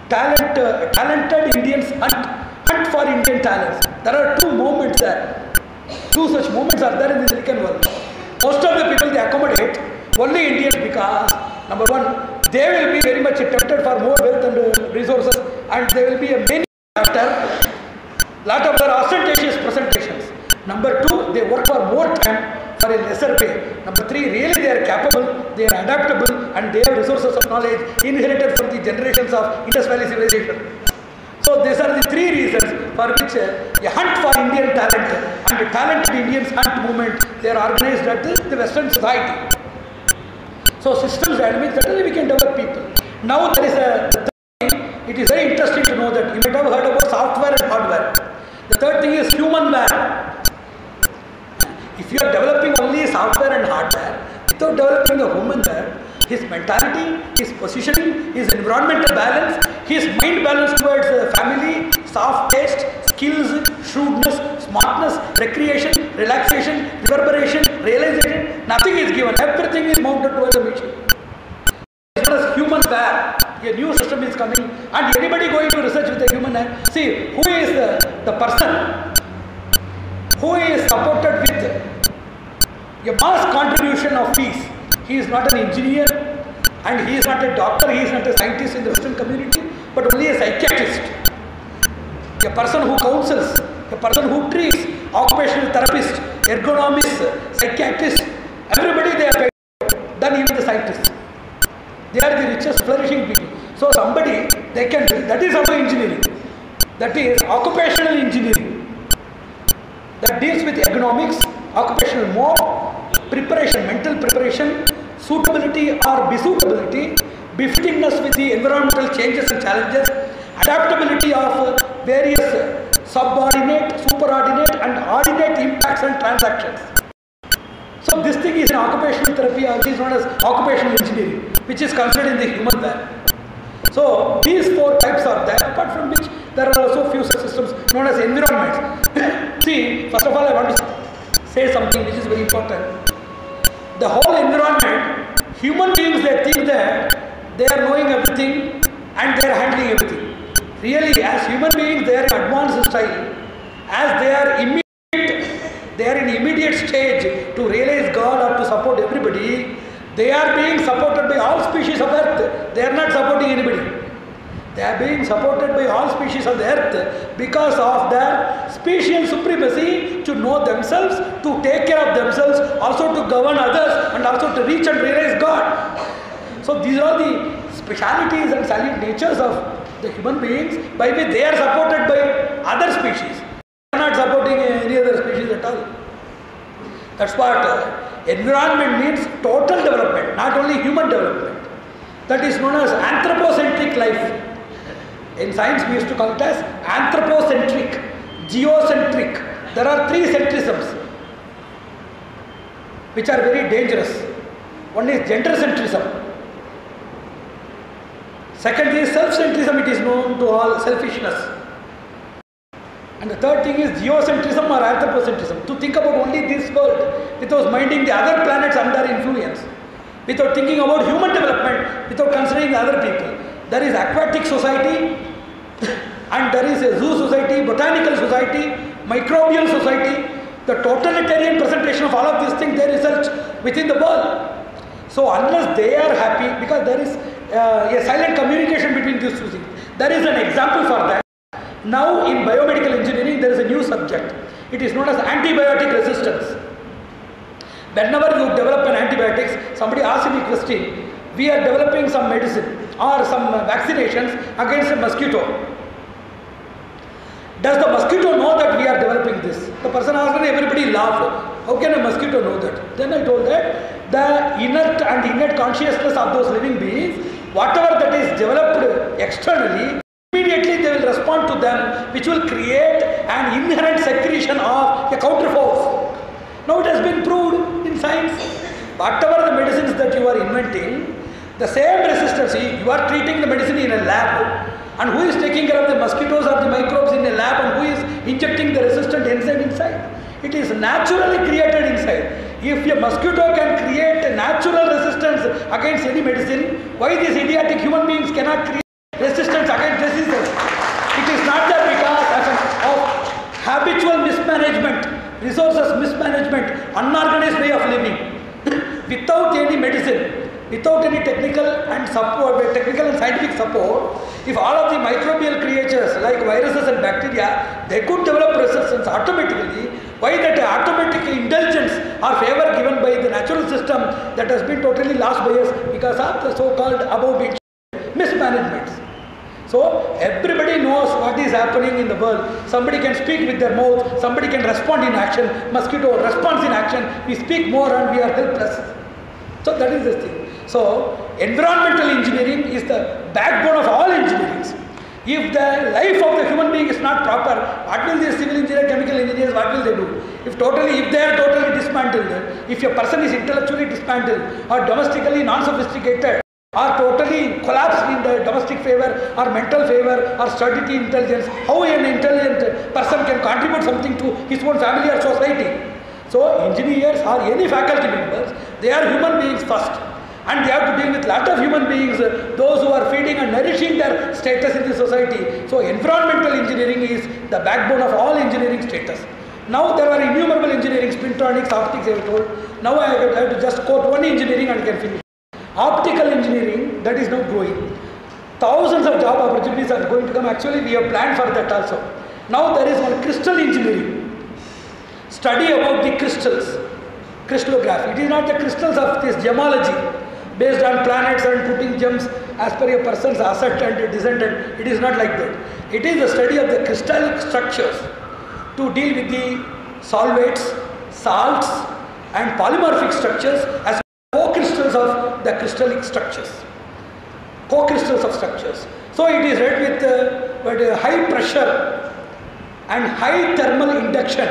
talented Indians hunt for Indian talents. There are two movements there. Two such movements are there in the Silicon Valley. Most of the people they accommodate only Indians because, number one, they will be very much tempted for more wealth and resources, and they will be a main factor. Lot of their ostentatious presentations. Number two, they work for more time for a lesser pay. Number three, really they are capable, they are adaptable, and they have resources of knowledge inherited from the generations of Indus Valley civilization. So these are the three reasons for which a hunt for Indian talent and the talented Indians hunt movement, they are organized at the Western society. So systems dynamics, that only we can develop people. Now there is a third thing, it is very interesting to know that you might have heard about software and hardware. The third thing is humanware. If you are developing only software and hardware without developing the humanware, his mentality, his positioning, his environmental balance, his mind balance towards family, soft taste, skills, shrewdness, smartness, recreation, relaxation, reverberation, realization, nothing is given. Everything is mounted towards the machine. As far as humanware, a new system is coming, and anybody going to research with a human hand, see who is the person who is supported with a mass contribution of fees. He is not an engineer and he is not a doctor, he is not a scientist in the Western community, but only a psychiatrist. A person who counsels, a person who treats, occupational therapist, ergonomist, psychiatrist, everybody they are paid, than even the scientists. They are the richest, flourishing people. So somebody, they can do, that is also engineering. That is occupational engineering. That deals with ergonomics, occupational mode, preparation, mental preparation, suitability or besuitability, befittingness with the environmental changes and challenges, adaptability of various subordinate, superordinate and ordinate impacts and transactions. So this thing is an occupational therapy, or it is known as occupational engineering, which is considered in the humanware. So these four types are there, apart from which there are also few systems known as environments. See, first of all I want to say something which is very important. The whole environment, human beings they think that they are knowing everything and they are handling everything. Really, as human beings they are in advanced style, as they are in immediate stage to realize God or to support everybody. They are being supported by all species of earth. They are not supporting anybody. They are being supported by all species of the earth because of their special supremacy to know themselves, to take care of themselves, also to govern others and also to reach and realize God. So these are the specialities and salient natures of the human beings by which they are supported by other species. They are not supporting any other species at all. That's what environment means, total development, not only human development. That is known as anthropocentric life. In science we used to call it as anthropocentric, geocentric. There are three centrisms which are very dangerous. One is gender-centrism. Second is self-centrism, it is known to all, selfishness. And the third thing is geocentrism or anthropocentrism, to think about only this world without minding the other planets under influence, without thinking about human development, without considering the other people. There is aquatic society and there is a zoo society, botanical society, microbial society. The totalitarian presentation of all of these things they research within the world. So unless they are happy, because there is a silent communication between these two things. There is an example for that. Now in biomedical engineering there is a new subject. It is known as antibiotic resistance. Whenever you develop an antibiotics, somebody asks me a question, we are developing some medicine or some vaccinations against a mosquito. Does the mosquito know that we are developing this? The person asked and everybody laughed. How can a mosquito know that? Then I told that the inert and innate consciousness of those living beings, whatever that is developed externally, immediately they will respond to them, which will create an inherent secretion of a counter force. Now it has been proved in science. Whatever the medicines that you are inventing, the same resistance, you are treating the medicine in a lab. And who is taking care of the mosquitoes or the microbes in a lab, and who is injecting the resistant enzyme inside? It is naturally created inside. If a mosquito can create a natural resistance against any medicine, why these idiotic human beings cannot create resistance against diseases? It is not that because of habitual mismanagement, resources mismanagement, unorganized way of living, without any medicine, without any technical and scientific support. If all of the microbial creatures like viruses and bacteria, they could develop resistance automatically, why that automatic indulgence or favor given by the natural system that has been totally lost by us because of the so-called above mentioned mismanagement. So everybody knows what is happening in the world. Somebody can speak with their mouth, somebody can respond in action, mosquito responds in action, we speak more and we are helpless. So that is the thing. So environmental engineering is the backbone of all engineering. If the life of the human being is not proper, what will the civil engineer, chemical engineers, what will they do? If they are totally dismantled, if a person is intellectually dismantled or domestically non-sophisticated or totally collapsed in the domestic favor or mental favor or sturdity intelligence, how an intelligent person can contribute something to his own family or society? So engineers or any faculty members, they are human beings first. And they have to deal with lot of human beings, those who are feeding and nourishing their status in the society. So environmental engineering is the backbone of all engineering status. Now there are innumerable engineering, spintronics, optics I have told. Now I have to just quote one engineering and can finish. Optical engineering, that is now growing. Thousands of job opportunities are going to come. Actually we have planned for that also. Now there is one crystal engineering. Study about the crystals. Crystallography. It is not the crystals of this gemology based on planets and putting gems as per a person's ascent and descendant. It is not like that. It is the study of the crystallic structures to deal with the solvates, salts and polymorphic structures as co-crystals of the crystallic structures. Co-crystals of structures. So it is read with high pressure and high thermal induction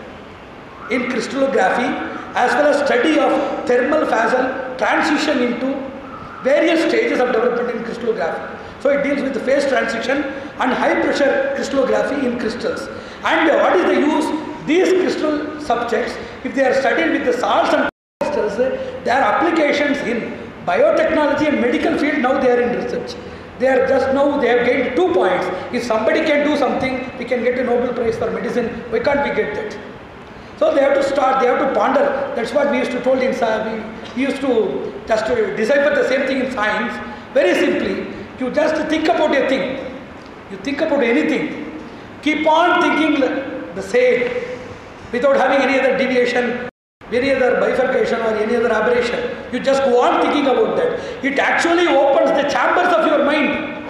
in crystallography, as well as study of thermal phasal transition into various stages of development in crystallography. So it deals with the phase transition and high pressure crystallography in crystals. And what is the use? These crystal subjects, if they are studied with the salts and crystals, their applications in biotechnology and medical field, now they are in research. They are just now, they have gained 2 points. If somebody can do something, we can get a Nobel Prize for medicine. Why can't we get that? So they have to start, they have to ponder. That's what we used to told in science. We used to just decipher the same thing in science. Very simply, you just think about a thing. You think about anything. Keep on thinking the same without having any other deviation, any other bifurcation or any other aberration. You just go on thinking about that. It actually opens the chambers of your mind.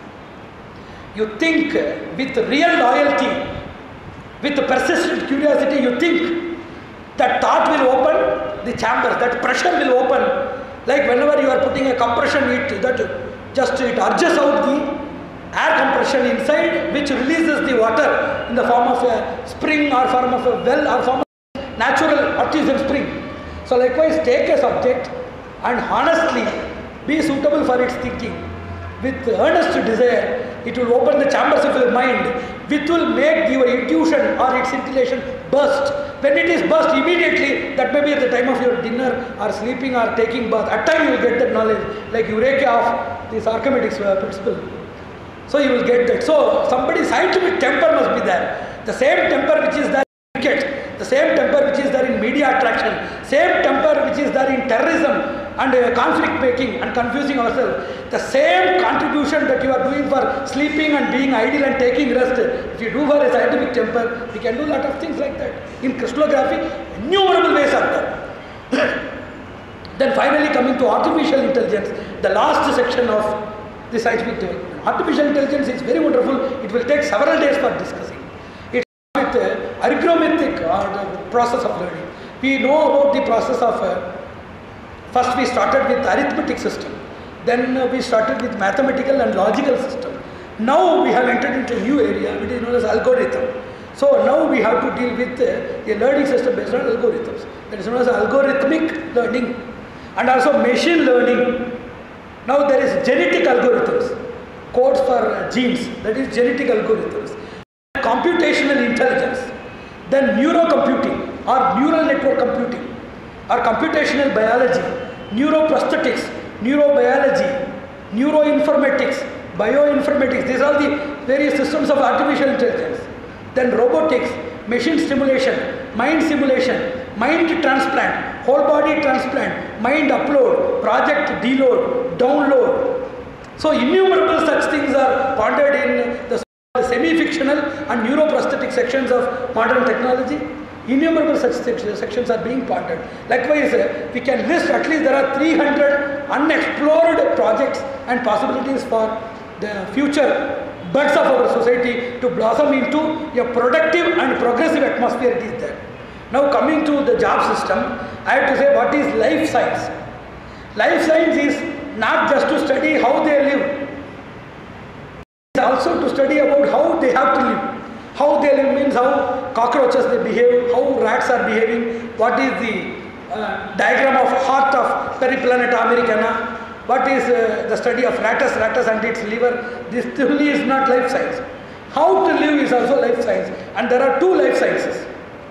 You think with real loyalty, with persistent curiosity, you think that thought will open the chambers, that pressure will open. Like whenever you are putting a compression, it urges out the air compression inside, which releases the water in the form of a spring or form of a well or form of natural artesian spring. So likewise, take a subject and honestly be suitable for its thinking. With earnest desire, it will open the chambers of your mind, which will make your intuition or its scintillation burst. When it is burst immediately, that may be at the time of your dinner or sleeping or taking bath. At time you will get that knowledge, like Eureka of this Archimedes principle. So you will get that. So somebody's scientific temper must be there. The same temper which is there in cricket, the same temper which is there in media attraction, same temper which is there in terrorism and conflict making and confusing ourselves. The same contribution that you are doing for sleeping and being idle and taking rest, if you do for a scientific temper, we can do a lot of things like that. In crystallography, innumerable ways are there. Then finally coming to artificial intelligence, the last section of the scientific development. Artificial intelligence is very wonderful. It will take several days for discussing. arithmetic or the process of learning. We know about the process of, first we started with arithmetic system, then we started with mathematical and logical system. Now we have entered into a new area which is known as algorithm. So now we have to deal with a learning system based on algorithms. That is known as algorithmic learning and also machine learning. Now there is genetic algorithms, codes for genes, that is genetic algorithms. Computational intelligence, then neurocomputing or neural network computing or computational biology, neuroprosthetics, neurobiology, neuroinformatics, bioinformatics. These are the various systems of artificial intelligence. Then robotics, machine stimulation, mind simulation, mind transplant, whole body transplant, mind upload, project deload, download. So innumerable such things are pondered in the semi-fictional and neuroprosthetic sections of modern technology. Innumerable such sections are being pondered. Likewise, we can list at least there are 300 unexplored projects and possibilities for the future buds of our society to blossom into a productive and progressive atmosphere. It is there. Now coming to the job system, I have to say what is life science. Life science is not just to study how they live, it is also to study about how they have to live. How they live means how cockroaches they behave, how rats are behaving, what is the diagram of heart of Periplaneta americana, what is the study of ratus and its liver. This only is not life science. How to live is also life science, and there are two life sciences.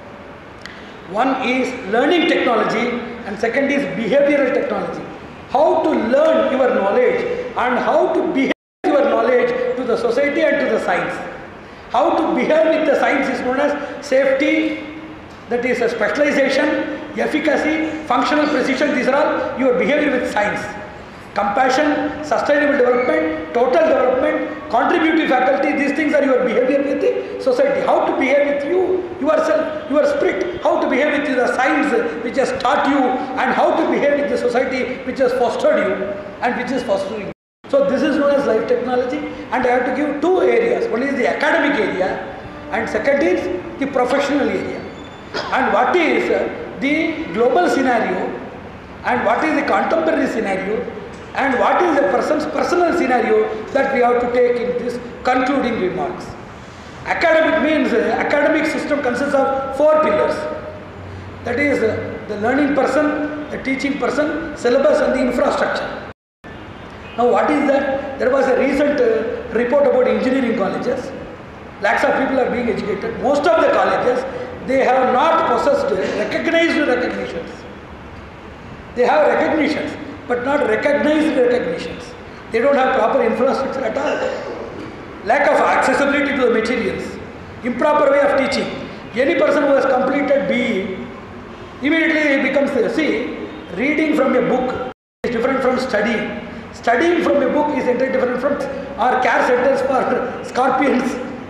One is learning technology and second is behavioral technology. How to learn your knowledge and how to behave your knowledge to the society and to the science. How to behave with the science is known as safety, that is a specialization, efficacy, functional precision. These are all your behavior with science. Compassion, sustainable development, total development, contributive faculty, these things are your behavior with the society. How to behave with you, yourself, your spirit, how to behave with the science which has taught you, and how to behave with the society which has fostered you and which is fostering you. So this is known as life technology, and I have to give two areas. One is the academic area and second is the professional area. And what is the global scenario and what is the contemporary scenario and what is a person's personal scenario that we have to take in this concluding remarks. Academic means academic system consists of four pillars. That is the learning person, the teaching person, syllabus and the infrastructure. Now what is that? There was a recent report about engineering colleges. Lakhs of people are being educated. Most of the colleges, they have not possessed recognized recognitions. They have recognitions, but not recognized recognitions. They don't have proper infrastructure at all. Lack of accessibility to the materials, improper way of teaching. Any person who has completed BE, immediately he becomes, reading from a book is different from studying. Studying from a book is entirely different from our care centers for scorpions,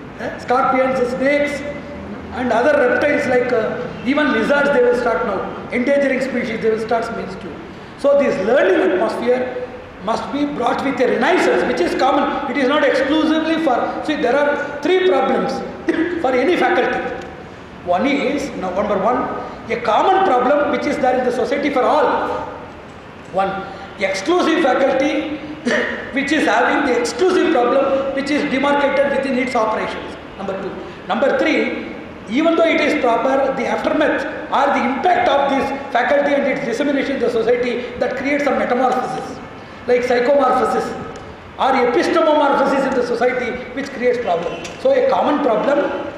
snakes and other reptiles like even lizards they will start now. Endangering species they will start means too. So this learning atmosphere must be brought with a renaissance which is common. It is not exclusively for, see there are three problems for any faculty. One is, number one, a common problem which is there in the society for all. One, exclusive faculty which is having the exclusive problem which is demarcated within its operations. Number two. Number three, even though it is proper, the aftermath or the impact of this faculty and its dissemination in the society that creates some metamorphosis like psychomorphosis or epistemomorphosis in the society which creates problem. So a common problem,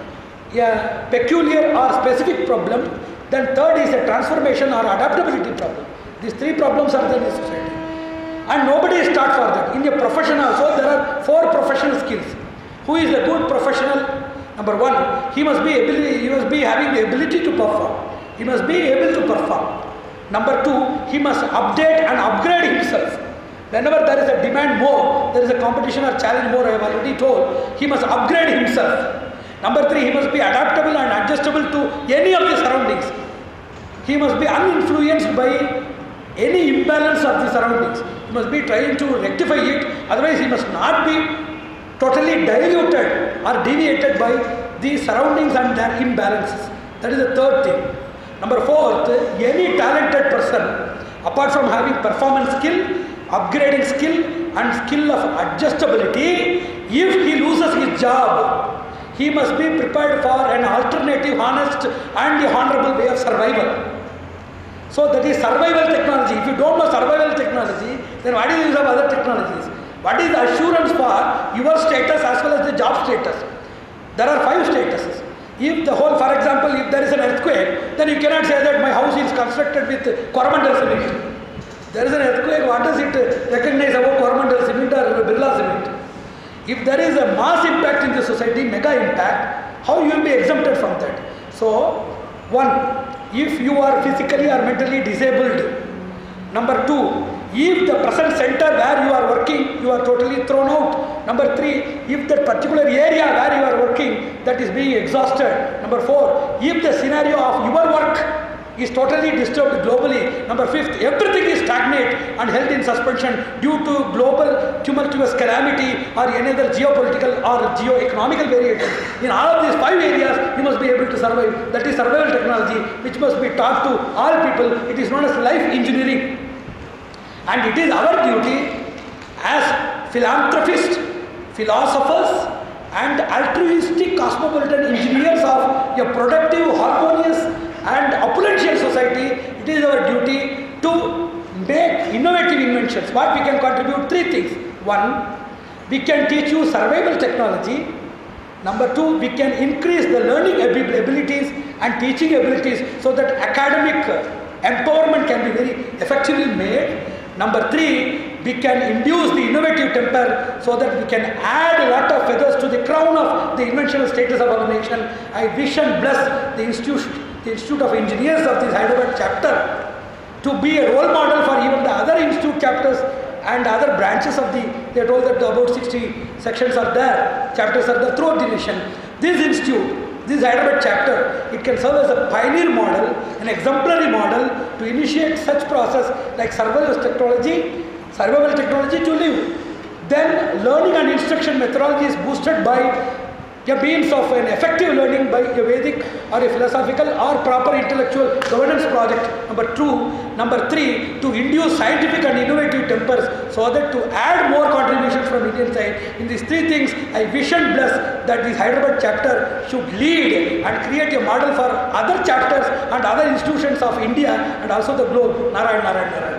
a peculiar or specific problem, then third is a transformation or adaptability problem. These three problems are there in the society. And nobody is taught for that. In a profession also, there are four professional skills. Who is a good professional? Number one, he must be having the ability to perform. He must be able to perform. Number two, he must update and upgrade himself. Whenever there is a demand more, there is a competition or challenge more, I have already told, he must upgrade himself. Number three, he must be adaptable and adjustable to any of the surroundings. He must be uninfluenced by any imbalance of the surroundings. He must be trying to rectify it, otherwise he must not be totally diluted or deviated by the surroundings and their imbalances. That is the third thing. Number fourth, any talented person, apart from having performance skill, upgrading skill and skill of adjustability, if he loses his job, he must be prepared for an alternative, honest and honorable way of survival. So that is survival technology. If you don't know survival technology, then what is the use of other technologies? What is the assurance for your status as well as the job status? There are 5 statuses. If the whole, for example, if there is an earthquake, then you cannot say that my house is constructed with Coromandel cement. There is an earthquake, what does it recognize about Coromandel cement or Birla cement? If there is a mass impact in the society, mega impact, how you will be exempted from that? So, 1, if you are physically or mentally disabled. Number 2, if the present center where you are working, you are totally thrown out. Number 3, if that particular area where you are working, that is being exhausted. Number 4, if the scenario of your work is totally disturbed globally. Number 5, everything is stagnant and held in suspension due to global tumultuous calamity or any other geopolitical or geo-economical variations. In all of these 5 areas, you must be able to survive. That is survival technology, which must be taught to all people. It is known as life engineering. And it is our duty as philanthropists, philosophers and altruistic cosmopolitan engineers of a productive, harmonious and opulential society, it is our duty to make innovative inventions. What we can contribute? 3 things. 1, we can teach you survival technology. Number 2, we can increase the learning abilities and teaching abilities so that academic empowerment can be very effectively made. Number 3, we can induce the innovative temper so that we can add a lot of feathers to the crown of the inventional status of our nation. I wish and bless the Institute of Engineers of this Hyderabad chapter to be a role model for even the other institute chapters and other branches of the, they are told that about 60 sections are there, chapters are there throughout the nation. This institute, this Hyderabad chapter, it can serve as a pioneer model, an exemplary model to initiate such process like survival technology to live. Then learning and instruction methodology is boosted by a means of an effective learning by a Vedic or a philosophical or proper intellectual governance project. Number 3, to induce scientific and innovative tempers so that to add more contributions from Indian side. In these 3 things, I wish and bless that this Hyderabad chapter should lead and create a model for other chapters and other institutions of India and also the globe. Narayan, Narayan, Narayan.